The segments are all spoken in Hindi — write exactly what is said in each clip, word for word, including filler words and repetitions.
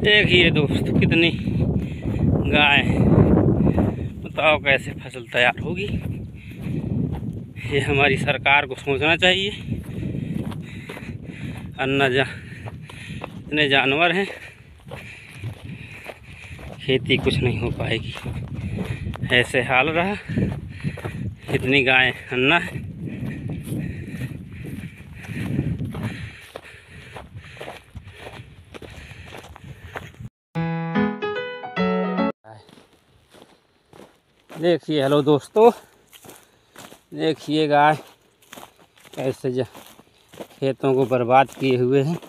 देखिए दोस्तों कितनी गाय, बताओ कैसे फसल तैयार होगी। ये हमारी सरकार को सोचना चाहिए। अन्ना जा इतने जानवर हैं, खेती कुछ नहीं हो पाएगी। ऐसे हाल रहा, इतनी गाय अन्ना है। देखिए, हेलो दोस्तों, देखिए गाय कैसे जा खेतों को बर्बाद किए हुए हैं।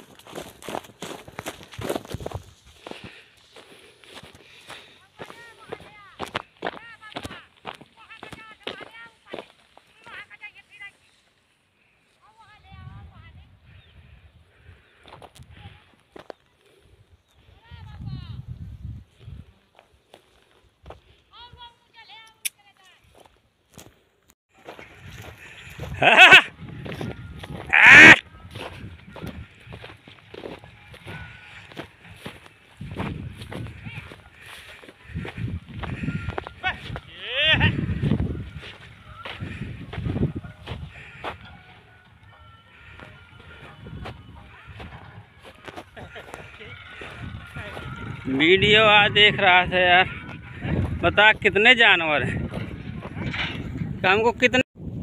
वीडियो आज देख रहा था यार, बता कितने जानवर हैं, हमको कितने।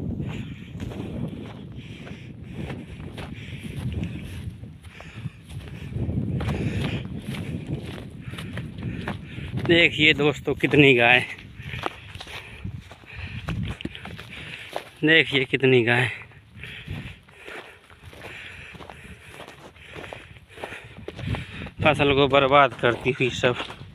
देखिए दोस्तों कितनी गाय, देखिए कितनी गाय। फसल को बर्बाद करती हुई सब।